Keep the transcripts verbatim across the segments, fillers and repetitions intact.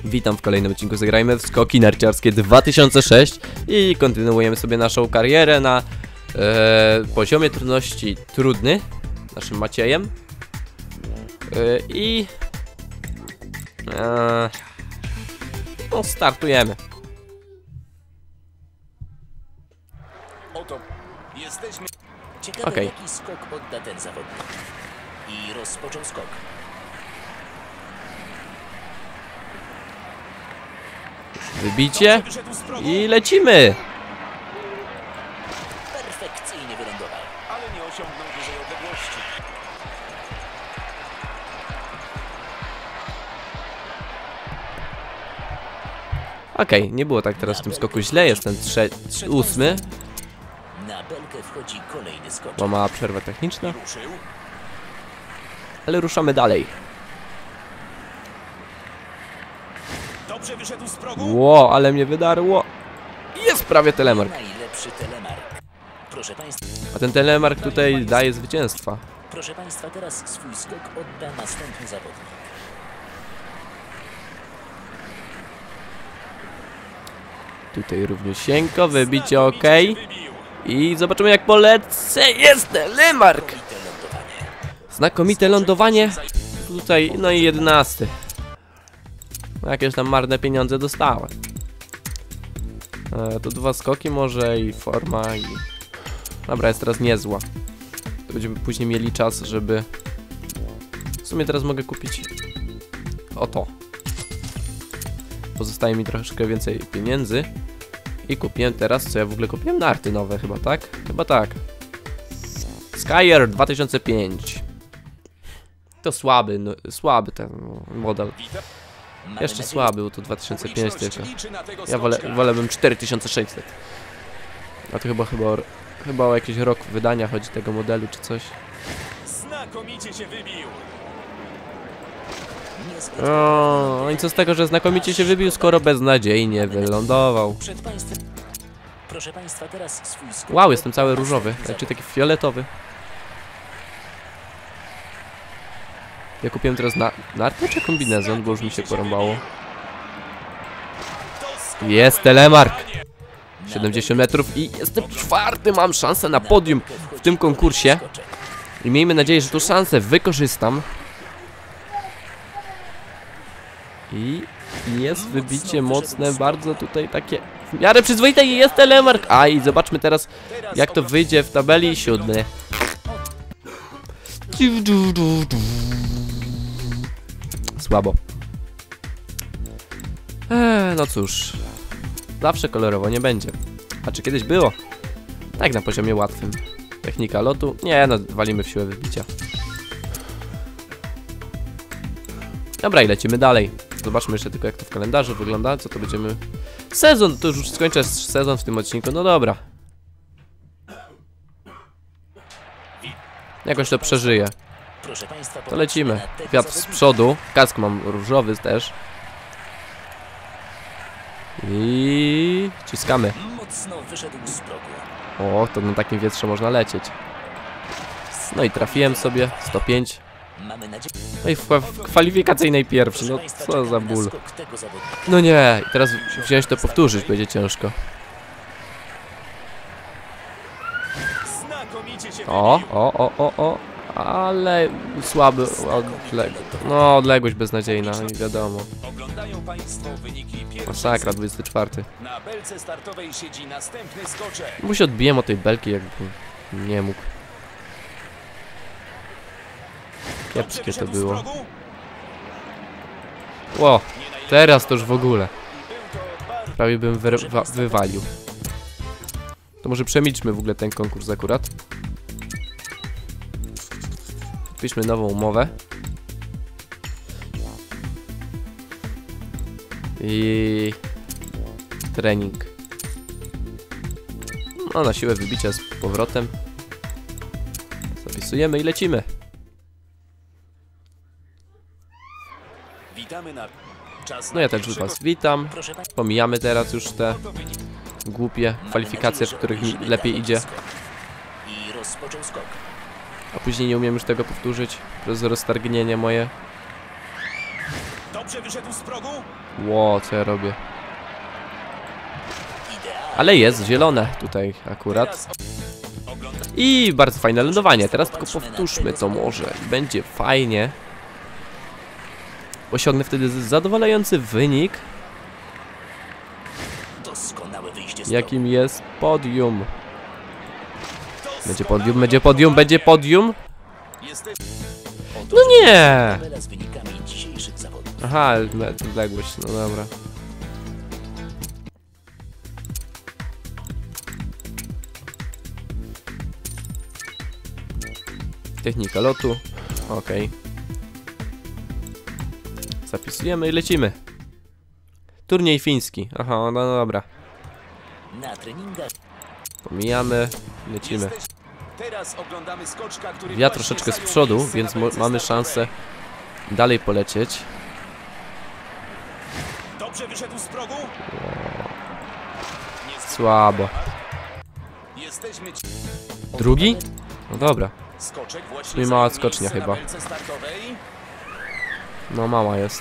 Witam w kolejnym odcinku Zagrajmy w Skoki Narciarskie dwa tysiące sześć i kontynuujemy sobie naszą karierę na e, poziomie trudności trudny, naszym Maciejem e, i e, no, startujemy. Oto jesteśmy. Ciekawe, okay. Jaki skok odda ten zawodnik. I rozpoczął skok. Wybicie i lecimy. Perfekcyjnie wylądował, ale nie osiągnął dużej odległości. Okej, okay, nie było tak teraz w tym skoku źle, jestem ósmy. Na belkę wchodzi kolejny skok. Bo mała przerwa techniczna. Ale ruszamy dalej. Dobrze wyszedł z progu. Ło, ale mnie wydarło. Jest prawie telemark. Najlepszy telemark. Proszę państwa. A ten telemark tutaj daje zwycięstwa. Proszę państwa, teraz swój skok odda następny zawodnik. Tutaj równiusieńko, wybicie ok. I zobaczymy jak polecę. Jest telemark. Znakomite lądowanie. Tutaj, no i jedenasty. Jakieś tam marne pieniądze dostałem. E, to dwa skoki może i forma i... Dobra, jest teraz niezła. To będziemy później mieli czas, żeby... W sumie teraz mogę kupić... Oto. Pozostaje mi troszeczkę więcej pieniędzy. I kupiłem teraz, co ja w ogóle kupiłem? Narty nowe chyba, tak? Chyba tak. Skyer dwa tysiące pięć. To słaby, no, słaby ten model. Jeszcze słaby, bo to dwa tysiące pięć tylko. Ja wolę, wolałbym cztery tysiące sześćset. A to chyba, chyba, chyba o jakiś rok wydania chodzi tego modelu, czy coś. Znakomicie się wybił. O, i co z tego, że znakomicie się wybił, skoro beznadziejnie wylądował. Proszę państwa, teraz swój skok. Wow, jestem cały różowy, czy taki fioletowy. Ja kupiłem teraz na nartę czy kombinezon, bo już mi się porąbało. Jest telemark. siedemdziesiąt metrów i jestem czwarty, mam szansę na podium w tym konkursie. I miejmy nadzieję, że tą szansę wykorzystam. I jest wybicie mocne, bardzo tutaj takie w miarę przyzwoite i jest telemark. A i zobaczmy teraz jak to wyjdzie w tabeli. Siódmy. Słabo. Eee, no cóż. Zawsze kolorowo nie będzie. A czy kiedyś było? Tak, na poziomie łatwym. Technika lotu? Nie, no walimy w siłę wybicia. Dobra, i lecimy dalej. Zobaczmy jeszcze tylko jak to w kalendarzu wygląda. Co to będziemy... Sezon! To już skończę sezon w tym odcinku. No dobra. Jakoś to przeżyję. To lecimy. Wiatr z przodu. Kask mam różowy też. I ciskamy. O, to na takim wietrze można lecieć. No i trafiłem sobie. sto pięć. No i w, w kwalifikacyjnej pierwszy. No co za ból. No nie. I teraz wziąć to powtórzyć będzie ciężko. O, o, o, o, o. Ale słaby odległość. No, odległość beznadziejna, nie wiadomo. Masakra, dwudziesty czwarty. Mu się odbiłem od tej belki, jakby nie mógł. Kiepskie to było. Ło, teraz to już w ogóle. Prawie bym wy wywalił. To może przemilczmy w ogóle ten konkurs akurat. Wpiszmy nową umowę. I trening. No na siłę wybicia z powrotem. Zapisujemy i lecimy. No ja też was witam. Pomijamy teraz już te głupie kwalifikacje, w których mi lepiej idzie. A później nie umiem już tego powtórzyć przez roztargnienie moje. Dobrze wyszedł z progu. Ło, co ja robię? Idealnie. Ale jest zielone tutaj akurat. Teraz ogląda... I bardzo fajne lądowanie. Teraz tylko powtórzmy to może. I będzie fajnie. Osiągnę wtedy zadowalający wynik. Doskonałe wyjście z progu. Jakim jest podium. Będzie podium, będzie podium, będzie podium. Jesteś... No nie! Tabela z wynikami dzisiejszych zawodów. Aha, odległość, no dobra. Technika lotu. Okej. Zapisujemy i lecimy. Turniej fiński. Aha, no dobra. Na treningach Pomijamy, lecimy. jesteś... Teraz oglądamy skoczka, który Ja właśnie troszeczkę z zajął przodu, miejsce więc na mo- belce mamy startowej. szansę dalej polecieć. Dobrze wyszedł z progu. Niezwykle. Słabo. Jesteśmy... ci- Drugi? No dobra. Skoczek Czyli właśnie mała zajął skocznia miejsce na chyba. belce startowej. No mała jest.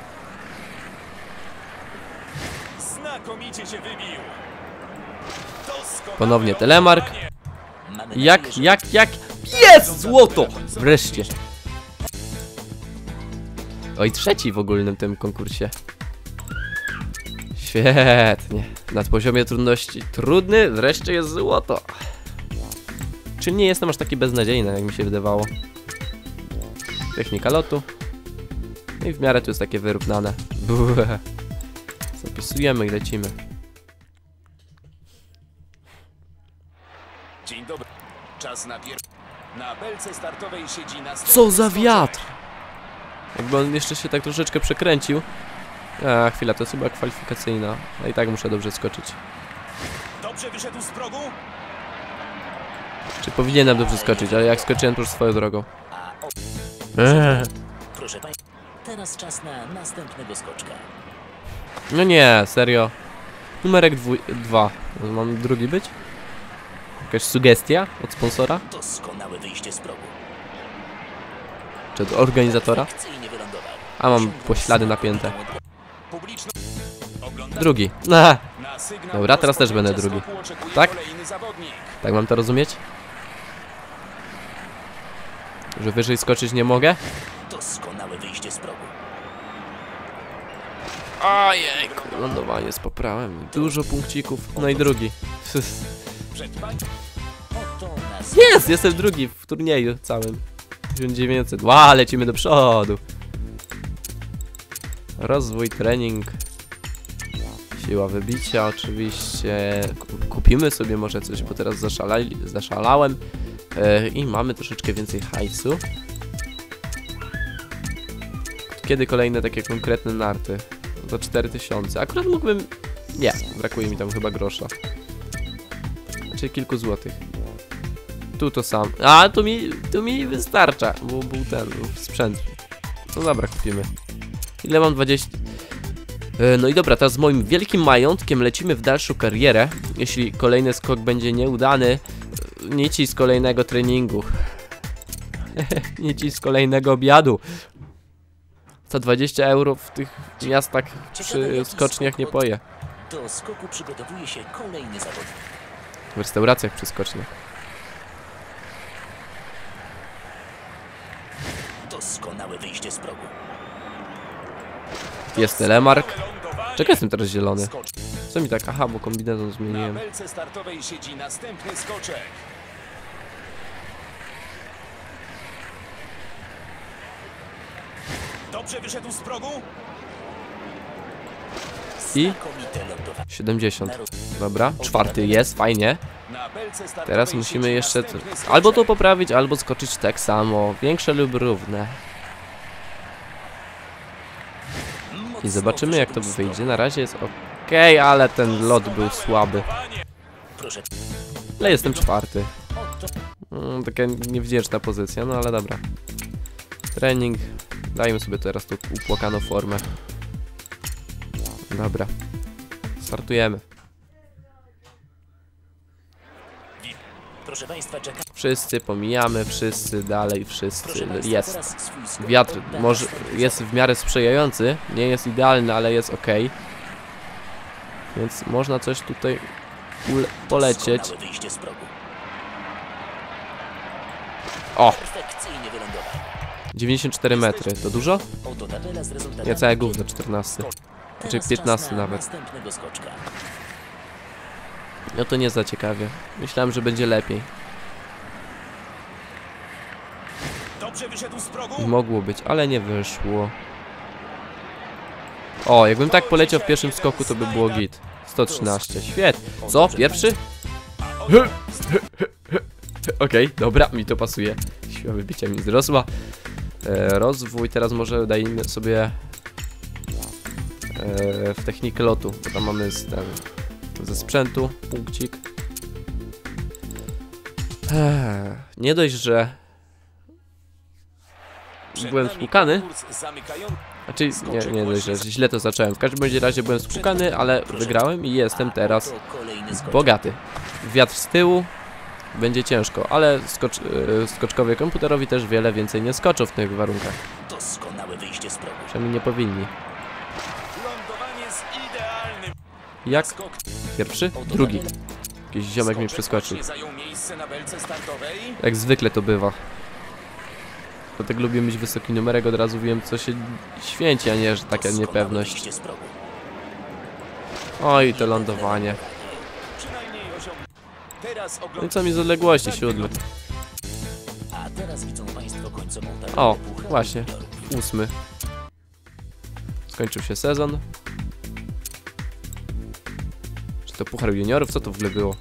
Znakomicie się wybił. Doskonałe Ponownie telemark. oglądanie. Mamy Jak, nadzieję, że jak, jak? Jest! Złoto! Wreszcie. Oj, trzeci w ogólnym tym konkursie. Świetnie. Na poziomie trudności trudny, wreszcie jest złoto. Czy nie jestem aż taki beznadziejny, jak mi się wydawało. Technika lotu. No i w miarę tu jest takie wyrównane. Buh. Zapisujemy i lecimy. Dzień dobry. Czas na pier... Na belce startowej siedzi następny Co za skoczek. wiatr! Jakby on jeszcze się tak troszeczkę przekręcił. A, chwila, to jest chyba kwalifikacyjna. A i tak muszę dobrze skoczyć. Dobrze wyszedł z progu. Czy powinienem dobrze skoczyć, ale jak skoczyłem, to już swoją drogą. A o... Eee. Proszę Państwa, teraz czas na następnego skoczka. No nie, serio. Numerek dwu- dwa. Mam drugi być? Jakaś sugestia od sponsora? Doskonałe wyjście z progu. Czy od organizatora? Perfekcyjnie wylądował. A mam Osiągnął poślady napięte. znakomitą odległość. Publiczno... Oglądamy Drugi. Nah. na sygnał Dobra, teraz też będę rozpoczęcia drugi. skoku oczekuje Tak? kolejny zawodnik. Tak mam to rozumieć? Że wyżej skoczyć nie mogę? Doskonałe wyjście z progu. Ojejku. Lądowanie z poprawem. Dużo punkcików. No i drugi. Przed pań... Oto nas... Jest! Jestem drugi w turnieju całym. tysiąc dziewięćset. Ła, lecimy do przodu. Rozwój, trening. Siła wybicia oczywiście. Ku- Kupimy sobie może coś, bo teraz zaszalali, zaszalałem. E, I mamy troszeczkę więcej hajsu. Kiedy kolejne takie konkretne narty? Za cztery tysiące. Akurat mógłbym... Nie, brakuje mi tam chyba grosza. Znaczy kilku złotych. Tu to sam. A, tu mi, tu mi wystarcza, bo był ten, był sprzęt. No dobra, kupimy. Ile mam? dwadzieścia... E, No i dobra, teraz z moim wielkim majątkiem lecimy w dalszą karierę. Jeśli kolejny skok będzie nieudany, nie ci z kolejnego treningu. Nie ci z kolejnego obiadu. Za dwadzieścia euro w tych miastach przy skoczniach nie poje. Do skoku przygotowuje się kolejny zawodnik. W restauracjach przy skoczniach. Doskonałe wyjście z progu. Jest telemark. Lądowanie. Czekaj, jestem teraz zielony. Skocz. Co mi tak? Aha, bo kombinezon Na zmieniłem. belce startowej siedzi następny skoczek. Dobrze wyszedł z progu. I Znakomite lądowanie. siedemdziesiąt. Dobra, czwarty jest, fajnie. Na belce startowej Teraz musimy siedzi jeszcze t- następny skoczek. albo to poprawić, albo skoczyć tak samo. Większe lub równe. I Mocno zobaczymy jak to wyszedł z progu. wyjdzie. Na razie jest ok, ale ten lot był słaby. Proszę. Ale jestem czwarty. Oto Mm, taka niewdzięczna pozycja, no ale dobra. Trening. Dajmy sobie teraz tą upłakaną formę. Dobra. Startujemy. Proszę Państwa, czeka. Wszyscy pomijamy, wszyscy dalej, wszyscy jest. Wiatr może jest w miarę sprzyjający, nie jest idealny, ale jest ok. Więc można coś tutaj polecieć. O! dziewięćdziesiąt cztery metry, to dużo? Nie, całe gówno, czternaście. Znaczy piętnaście nawet. No to nie za ciekawie. Myślałem, że będzie lepiej. Mogło być, ale nie wyszło. O, jakbym tak poleciał w pierwszym skoku, to by było git. sto trzynaście, świetnie. Co? Pierwszy? Okej, okay, dobra, mi to pasuje. Siła wybicia mi wzrosła. E, rozwój, teraz może dajmy sobie e, w technikę lotu, bo tam mamy z, ten, ze sprzętu punkcik. E, nie dość, że byłem spłukany. Znaczy, nie, nie dość, że źle to zacząłem. W każdym bądź razie byłem spłukany, ale wygrałem i jestem teraz bogaty. Wiatr z tyłu. Będzie ciężko, ale skocz, yy, skoczkowie komputerowi też wiele więcej nie skoczą w tych warunkach. Doskonałe wyjście z progu. Przynajmniej nie powinni. Lądowanie z idealnym. Jak? Pierwszy? Drugi. Jakiś ziomek mi przeskoczył. Jak zwykle to bywa. Dlatego lubię mieć wysoki numerek, od razu wiem, co się święci, a nie, że taka niepewność. Oj, to lądowanie. No i co mi z odległości? Siódmy. O, właśnie. Ósmy. Skończył się sezon. Czy to puchar juniorów? Co to w ogóle było?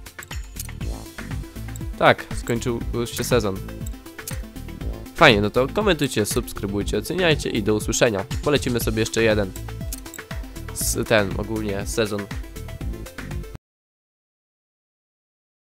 Tak, skończył się sezon. Fajnie, no to komentujcie, subskrybujcie, oceniajcie i do usłyszenia. Polecimy sobie jeszcze jeden. Z ten, ogólnie sezon